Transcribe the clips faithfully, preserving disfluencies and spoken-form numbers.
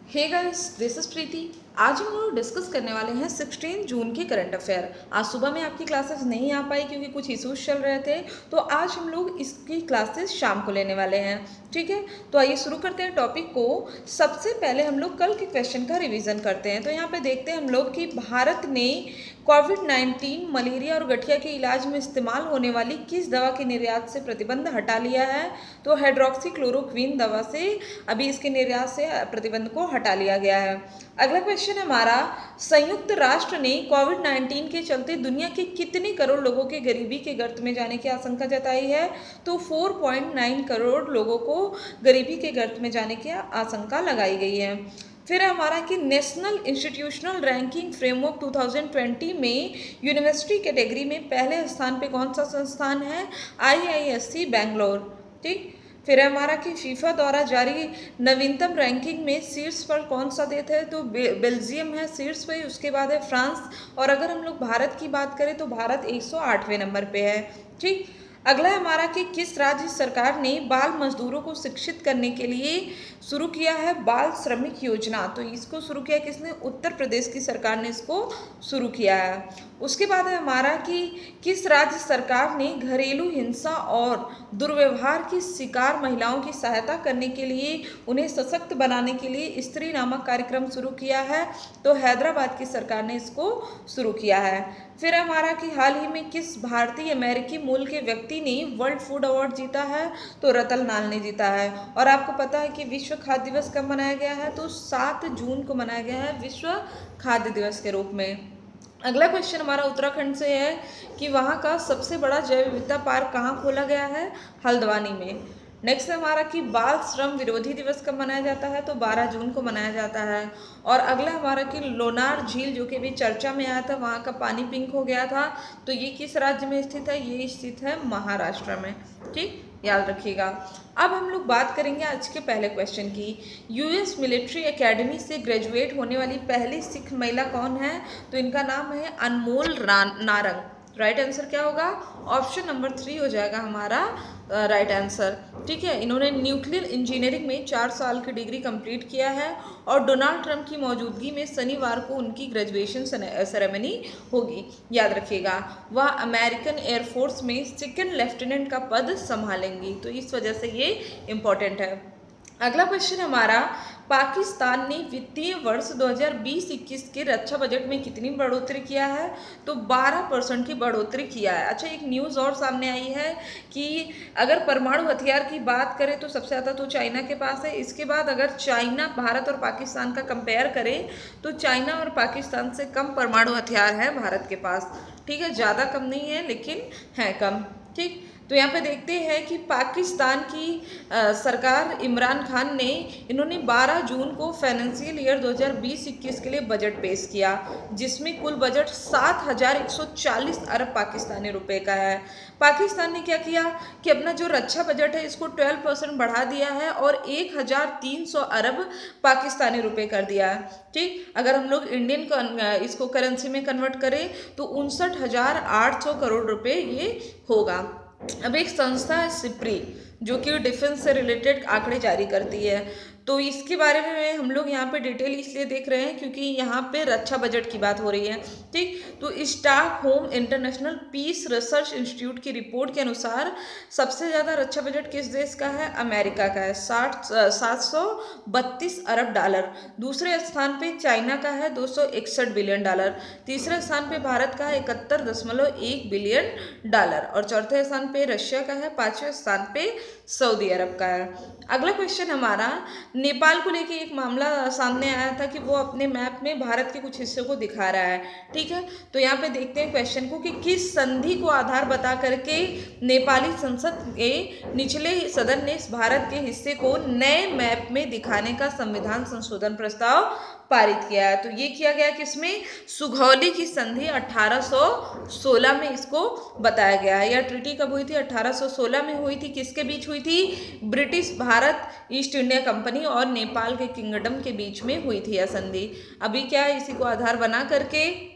Hey guys, this is Preeti. आज हम लोग डिस्कस करने वाले हैं सिक्सटीन जून के करंट अफेयर। आज सुबह में आपकी क्लासेस नहीं आ पाई क्योंकि कुछ इश्यूज चल रहे थे, तो आज हम लोग इसकी क्लासेस शाम को लेने वाले हैं। ठीक है, तो आइए शुरू करते हैं टॉपिक को। सबसे पहले हम लोग कल के क्वेश्चन का रिवीजन करते हैं। तो यहाँ पे देखते हैं हम लोग कि भारत ने कोविड नाइन्टीन, मलेरिया और गठिया के इलाज में इस्तेमाल होने वाली किस दवा के निर्यात से प्रतिबंध हटा लिया है। तो हाइड्रोक्सीक्लोरोक्वीन दवा से अभी इसके निर्यात से प्रतिबंध को हटा लिया गया है। अगला क्वेश्चन हमारा, संयुक्त राष्ट्र ने कोविड नाइन्टीन के चलते दुनिया के कितने करोड़ लोगों के गरीबी के गर्त में जाने की आशंका जताई है। तो चार पॉइंट नौ करोड़ लोगों को गरीबी के गर्त में जाने की आशंका लगाई गई है। फिर हमारा कि नेशनल इंस्टीट्यूशनल रैंकिंग फ्रेमवर्क दो हज़ार बीस में यूनिवर्सिटी कैटेगरी में पहले स्थान पे कौन सा संस्थान है। I I S C Bangalore. ठीक, फिर हमारा कि फीफा द्वारा जारी नवीनतम रैंकिंग में शीर्ष पर कौन सा देश है। तो बेल्जियम है शीर्ष पे, उसके बाद है फ्रांस, और अगर हम लोग भारत की बात करें तो भारत एक सौ आठवें नंबर पे है। ठीक, अगला है हमारा कि किस राज्य सरकार ने बाल मजदूरों को शिक्षित करने के लिए शुरू किया है बाल श्रमिक योजना। तो इसको शुरू किया किसने, उत्तर प्रदेश की सरकार ने इसको शुरू किया है। उसके बाद है हमारा कि किस राज्य सरकार ने घरेलू हिंसा और दुर्व्यवहार की शिकार महिलाओं की सहायता करने के लिए उन्हें सशक्त बनाने के लिए स्त्री नामक कार्यक्रम शुरू किया है। तो हैदराबाद की सरकार ने इसको शुरू किया है। फिर हमारा कि हाल ही में किस भारतीय अमेरिकी मूल के व्यक्ति ने वर्ल्ड फूड अवार्ड जीता है। तो रतन लाल ने जीता है। और आपको पता है कि विश्व खाद्य दिवस कब मनाया गया है। तो सात जून को मनाया गया है विश्व खाद्य दिवस के रूप में। अगला क्वेश्चन हमारा उत्तराखंड से है कि वहाँ का सबसे बड़ा जैव विविधता पार्क कहाँ खोला गया है। हल्द्वानी में। नेक्स्ट हमारा कि बाल श्रम विरोधी दिवस कब मनाया जाता है। तो बारह जून को मनाया जाता है। और अगला हमारा कि लोनार झील जो कि अभी चर्चा में आया था, वहाँ का पानी पिंक हो गया था, तो ये किस राज्य में स्थित है। ये स्थित है महाराष्ट्र में। ठीक, याद रखिएगा। अब हम लोग बात करेंगे आज के पहले क्वेश्चन की। यूएस मिलिट्री एकेडमी से ग्रेजुएट होने वाली पहली सिख महिला कौन है। तो इनका नाम है अनमोल नारंग। राइट आंसर क्या होगा, ऑप्शन नंबर थ्री हो जाएगा हमारा राइट आंसर। ठीक है, इन्होंने न्यूक्लियर इंजीनियरिंग में चार साल की डिग्री कंप्लीट किया है और डोनाल्ड ट्रंप की मौजूदगी में शनिवार को उनकी ग्रेजुएशन सेरेमनी होगी। याद रखिएगा, वह अमेरिकन एयरफोर्स में सेकंड लेफ्टिनेंट का पद संभालेंगी, तो इस वजह से ये इम्पोर्टेंट है। अगला क्वेश्चन हमारा, पाकिस्तान ने वित्तीय वर्ष दो हज़ार बीस इक्कीस के रक्षा बजट में कितनी बढ़ोतरी किया है। तो बारह परसेंट की बढ़ोतरी किया है। अच्छा, एक न्यूज़ और सामने आई है कि अगर परमाणु हथियार की बात करें तो सबसे ज़्यादा तो चाइना के पास है। इसके बाद अगर चाइना भारत और पाकिस्तान का कंपेयर करें तो चाइना और पाकिस्तान से कम परमाणु हथियार है भारत के पास। ठीक है, ज़्यादा कम नहीं है लेकिन है कम। ठीक, तो यहाँ पे देखते हैं कि पाकिस्तान की आ, सरकार इमरान खान ने इन्होंने बारह जून को फाइनेंशियल ईयर दो हज़ार बीस इक्कीस के लिए बजट पेश किया, जिसमें कुल बजट सात हज़ार एक सौ चालीस अरब पाकिस्तानी रुपए का है। पाकिस्तान ने क्या किया कि अपना जो रक्षा बजट है इसको बारह परसेंट बढ़ा दिया है और एक हज़ार तीन सौ अरब पाकिस्तानी रुपए कर दिया है। ठीक, अगर हम लोग इंडियन इसको करेंसी में कन्वर्ट करें तो उनसठ हज़ार आठ सौ करोड़ रुपए ये होगा। अब एक संस्था है सिप्री जो कि डिफेंस से रिलेटेड आंकड़े जारी करती है, तो इसके बारे में हम लोग यहाँ पे डिटेल इसलिए देख रहे हैं क्योंकि यहाँ पे रक्षा बजट की बात हो रही है। ठीक, तो Stockholm International Peace Research Institute की रिपोर्ट के अनुसार सबसे ज़्यादा रक्षा बजट किस देश का है। अमेरिका का है, साठ सात सौ बत्तीस अरब डॉलर। दूसरे स्थान पे चाइना का है दो सौ इकसठ बिलियन डॉलर। तीसरे स्थान पे भारत का है इकहत्तर दशमलव एक बिलियन डॉलर और चौथे स्थान पे रशिया का है, पाँचवें स्थान पे सऊदी अरब का है। अगला क्वेश्चन हमारा, नेपाल को लेके एक मामला सामने आया था कि वो अपने मैप में भारत के कुछ हिस्सों को दिखा रहा है। ठीक है, तो यहाँ पे देखते हैं क्वेश्चन को कि किस संधि को आधार बता करके नेपाली संसद के निचले सदन ने भारत के हिस्से को नए मैप में दिखाने का संविधान संशोधन प्रस्ताव पारित किया है। तो ये किया गया किसमें, सुगौली की संधि अठारह सौ सोलह में इसको बताया गया है। यह ट्रीटी कब हुई थी, अठारह सौ सोलह में हुई थी। किसके बीच हुई थी, British Bharat East India Company और नेपाल के किंगडम के बीच में हुई थी यह संधि। अभी क्या है, इसी को आधार बना करके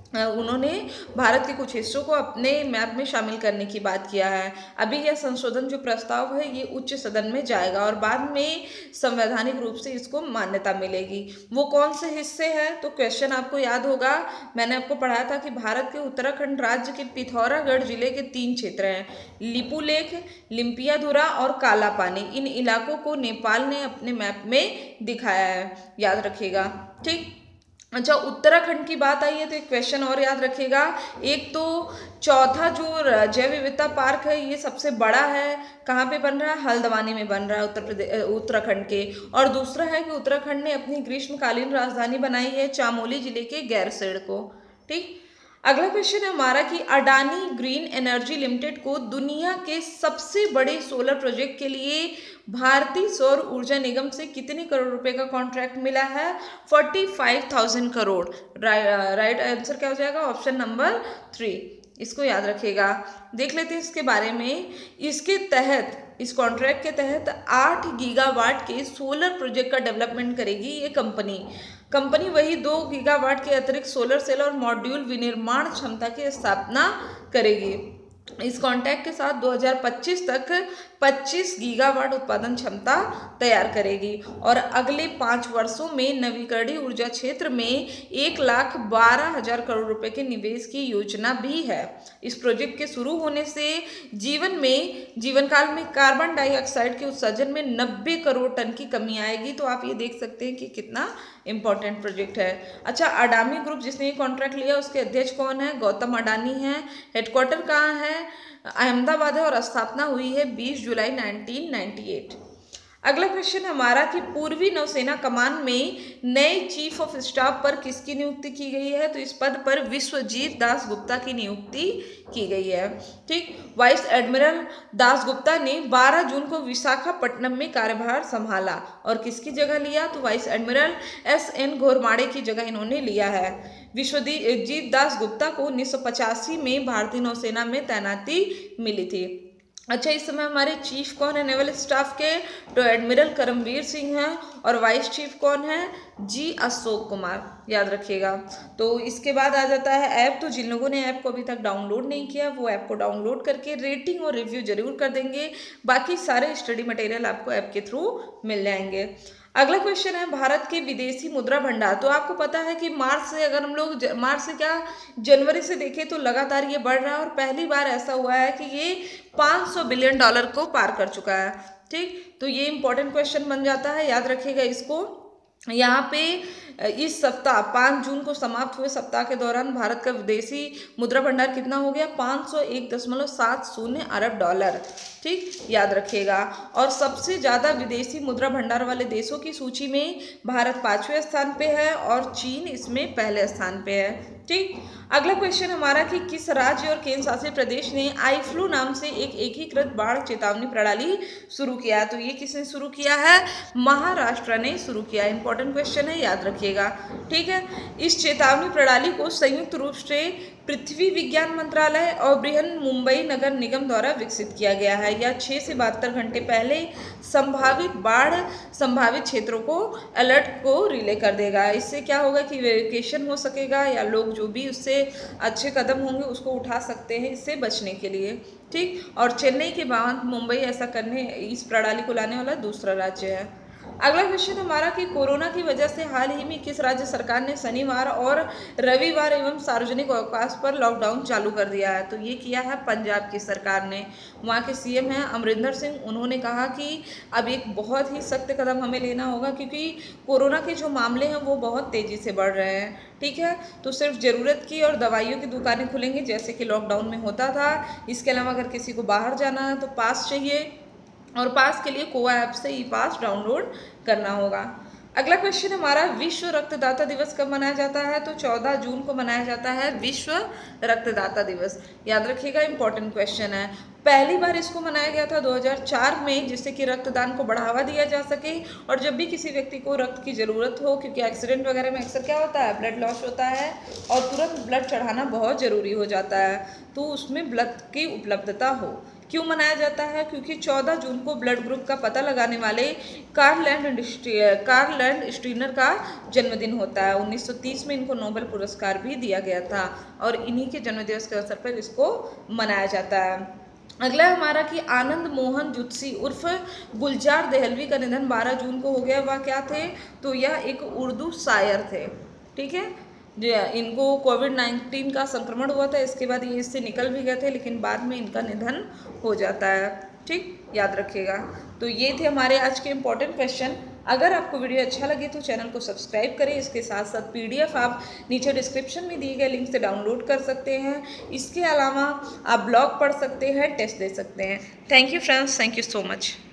अ, उन्होंने भारत के कुछ हिस्सों को अपने मैप में शामिल करने की बात किया है। अभी यह संशोधन जो प्रस्ताव है ये उच्च सदन में जाएगा और बाद में संवैधानिक रूप से इसको मान्यता मिलेगी। वो कौन से हिस्से हैं? तो क्वेश्चन आपको याद होगा, मैंने आपको पढ़ाया था कि भारत के उत्तराखंड राज्य के पिथौरागढ़ जिले के तीन क्षेत्र हैं, लिपुलेख, लिम्पियाधुरा और काला पानी। इन इलाकों को नेपाल ने अपने मैप में दिखाया है, याद रखिएगा। ठीक। अच्छा, उत्तराखंड की बात आई है तो एक क्वेश्चन और याद रखिएगा। एक तो चौथा जो जैव विविधता पार्क है ये सबसे बड़ा है, कहाँ पे बन रहा है? हल्द्वानी में बन रहा है, उत्तर प्रदेश उत्तराखंड के। और दूसरा है कि उत्तराखंड ने अपनी ग्रीष्मकालीन राजधानी बनाई है चामोली जिले के गैरसैंण को। ठीक। अगला क्वेश्चन है हमारा कि अडानी ग्रीन एनर्जी लिमिटेड को दुनिया के सबसे बड़े सोलर प्रोजेक्ट के लिए भारतीय सौर ऊर्जा निगम से कितने करोड़ रुपए का कॉन्ट्रैक्ट मिला है? पैंतालीस हज़ार करोड़। राइट आंसर क्या हो जाएगा? Option number three. इसको याद रखिएगा। देख लेते हैं इसके बारे में। इसके तहत, इस कॉन्ट्रैक्ट के तहत आठ गीगावाट के सोलर प्रोजेक्ट का डेवलपमेंट करेगी ये कंपनी। कंपनी वही दो गीगावाट के अतिरिक्त सोलर सेल और मॉड्यूल विनिर्माण क्षमता की स्थापना करेगी। इस कॉन्ट्रैक्ट के साथ दो हज़ार पच्चीस तक पच्चीस गीगावाट उत्पादन क्षमता तैयार करेगी और अगले पाँच वर्षों में नवीकरणीय ऊर्जा क्षेत्र में एक लाख बारह हजार करोड़ रुपए के निवेश की योजना भी है। इस प्रोजेक्ट के शुरू होने से जीवन में जीवन काल में कार्बन डाइऑक्साइड के उत्सर्जन में नब्बे करोड़ टन की कमी आएगी। तो आप ये देख सकते हैं कि कितना इंपॉर्टेंट प्रोजेक्ट है। अच्छा, अडानी ग्रुप जिसने ये कॉन्ट्रैक्ट लिया उसके अध्यक्ष कौन है? गौतम अडानी है। हेडक्वार्टर कहाँ है? अहमदाबाद है और स्थापना हुई है बीस जुलाई उन्नीस सौ अट्ठानवे। अगला क्वेश्चन हमारा कि पूर्वी नौसेना कमान में नए चीफ ऑफ स्टाफ पर किसकी नियुक्ति की गई है? तो इस पद पर विश्वजीत दास गुप्ता की नियुक्ति की गई है। ठीक। वाइस एडमिरल दास गुप्ता ने बारह जून को विशाखापट्टनम में कार्यभार संभाला और किसकी जगह लिया? तो vice admiral S N Ghormade की जगह इन्होंने लिया है। विश्वजीत दास गुप्ता को उन्नीस सौ पचासी में भारतीय नौसेना में तैनाती मिली थी। अच्छा, इस समय हमारे चीफ कौन है नेवल स्टाफ के? तो एडमिरल करमवीर सिंह हैं और वाइस चीफ कौन है? जी अशोक कुमार, याद रखिएगा। तो इसके बाद आ जाता है ऐप। तो जिन लोगों ने ऐप को अभी तक डाउनलोड नहीं किया वो ऐप को डाउनलोड करके रेटिंग और रिव्यू जरूर कर देंगे। बाकी सारे स्टडी मटेरियल आपको ऐप के थ्रू मिल जाएंगे। अगला क्वेश्चन है भारत के विदेशी मुद्रा भंडार। तो आपको पता है कि मार्च से, अगर हम लोग मार्च से क्या जनवरी से देखें तो लगातार ये बढ़ रहा है और पहली बार ऐसा हुआ है कि ये पाँच सौ बिलियन डॉलर को पार कर चुका है। ठीक। तो ये इंपॉर्टेंट क्वेश्चन बन जाता है, याद रखिएगा इसको। यहाँ पे इस सप्ताह पाँच जून को समाप्त हुए सप्ताह के दौरान भारत का विदेशी मुद्रा भंडार कितना हो गया? पाँच सौ एक दशमलव सात शून्य अरब डॉलर। ठीक, याद रखिएगा। और सबसे ज़्यादा विदेशी मुद्रा भंडार वाले देशों की सूची में भारत पाँचवें स्थान पे है और चीन इसमें पहले स्थान पे है। ठीक। अगला क्वेश्चन हमारा कि किस राज्य और केंद्र शासित प्रदेश ने आई फ्लू नाम से एक एकीकृत बाढ़ चेतावनी प्रणाली शुरू किया? तो ये किसने शुरू किया है? महाराष्ट्र ने शुरू किया। इंपॉर्टेंट क्वेश्चन है, याद रखिएगा। ठीक है। इस चेतावनी प्रणाली को संयुक्त रूप से पृथ्वी विज्ञान मंत्रालय और बृहन मुंबई नगर निगम द्वारा विकसित किया गया है। यह छः से बहत्तर घंटे पहले संभावित बाढ़ संभावित क्षेत्रों को अलर्ट को रिले कर देगा। इससे क्या होगा कि वेरिफिकेशन हो सकेगा या लोग जो भी उससे अच्छे कदम होंगे उसको उठा सकते हैं इससे बचने के लिए। ठीक। और चेन्नई के बाद मुंबई ऐसा करने इस प्रणाली को लाने वाला दूसरा राज्य है। अगला क्वेश्चन हमारा कि कोरोना की वजह से हाल ही में किस राज्य सरकार ने शनिवार और रविवार एवं सार्वजनिक अवकाश पर लॉकडाउन चालू कर दिया है? तो ये किया है पंजाब की सरकार ने। वहाँ के सीएम हैं अमरिंदर सिंह। उन्होंने कहा कि अब एक बहुत ही सख्त कदम हमें लेना होगा क्योंकि कोरोना के जो मामले हैं वो बहुत तेज़ी से बढ़ रहे हैं। ठीक है। तो सिर्फ ज़रूरत की और दवाइयों की दुकानें खुलेंगी जैसे कि लॉकडाउन में होता था। इसके अलावा अगर किसी को बाहर जाना है तो पास चाहिए और पास के लिए कोवा ऐप से ई पास डाउनलोड करना होगा। अगला क्वेश्चन हमारा विश्व रक्तदाता दिवस कब मनाया जाता है? तो चौदह जून को मनाया जाता है विश्व रक्तदाता दिवस। याद रखिएगा, इंपॉर्टेंट क्वेश्चन है। पहली बार इसको मनाया गया था दो हज़ार चार में जिससे कि रक्तदान को बढ़ावा दिया जा सके और जब भी किसी व्यक्ति को रक्त की ज़रूरत हो, क्योंकि एक्सीडेंट वगैरह में अक्सर क्या होता है ब्लड लॉस होता है और तुरंत ब्लड चढ़ाना बहुत ज़रूरी हो जाता है, तो उसमें ब्लड की उपलब्धता हो। क्यों मनाया जाता है? क्योंकि चौदह जून को ब्लड ग्रुप का पता लगाने वाले Karl Land Karl Landsteiner का जन्मदिन होता है। उन्नीस सौ तीस में इनको नोबेल पुरस्कार भी दिया गया था और इन्हीं के जन्मदिवस के अवसर पर इसको मनाया जाता है। अगला हमारा कि आनंद मोहन जुत्सी उर्फ गुलजार देहलवी का निधन बारह जून को हो गया। वह क्या थे? तो यह एक उर्दू शायर थे। ठीक है, जो इनको कोविड नाइन्टीन का संक्रमण हुआ था, इसके बाद ये इससे निकल भी गए थे, लेकिन बाद में इनका निधन हो जाता है। ठीक, याद रखिएगा। तो ये थे हमारे आज के इम्पोर्टेंट क्वेश्चन। अगर आपको वीडियो अच्छा लगे तो चैनल को सब्सक्राइब करें। इसके साथ साथ पीडीएफ आप नीचे डिस्क्रिप्शन में दिए गए लिंक से डाउनलोड कर सकते हैं। इसके अलावा आप ब्लॉग पढ़ सकते हैं, टेस्ट दे सकते हैं। Thank you friends, thank you so much.